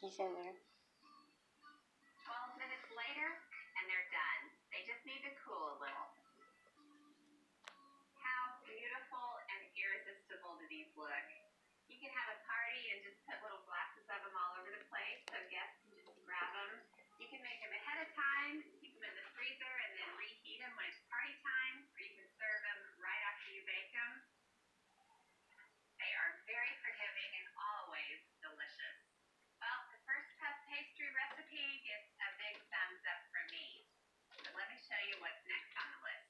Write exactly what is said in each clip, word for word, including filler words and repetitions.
cookies in there. twelve minutes later, and they're done. They just need to cool a little. How beautiful and irresistible do these look? You can have a party and just put little glasses of them all over the place so guests can just grab them. You can make them ahead of time, keep them in the freezer, and then reheat them when it's party time, or you can serve them right after you bake them. They are very forgiving and always delicious. Well, the first puff pastry recipe gets a big thumbs up from me. So let me show you what's next on the list.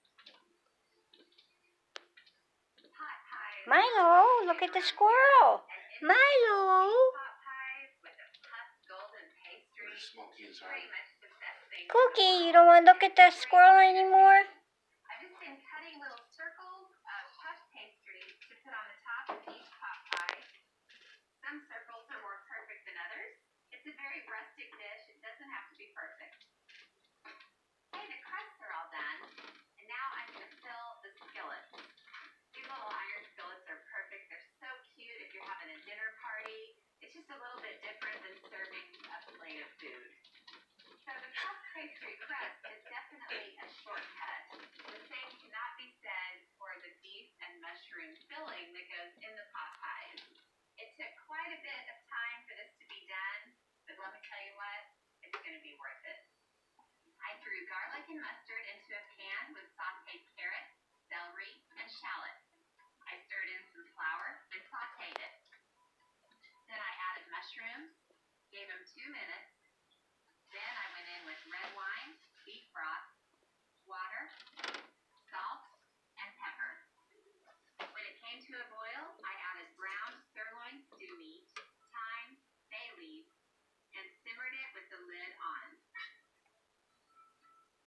Pot pies. Milo, look at the squirrel. Milo. Pot pies with a puffed golden pastry. Smo-kee is Pretty much the best thing. Kookie, you don't want to look at the squirrel anymore?